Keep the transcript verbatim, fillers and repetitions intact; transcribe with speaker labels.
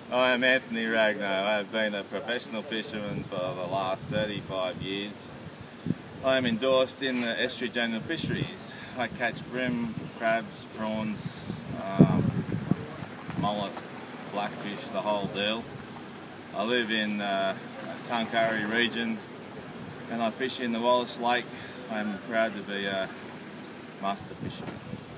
Speaker 1: I am Anthony Ragno. I've been a professional fisherman for the last thirty-five years. I am endorsed in the Estuary General Fisheries. I catch bream, crabs, prawns, um, mullet, blackfish, the whole deal. I live in uh, Tuncurry Region and I fish in the Wallis Lake. I'm proud to be a Master Fisherman.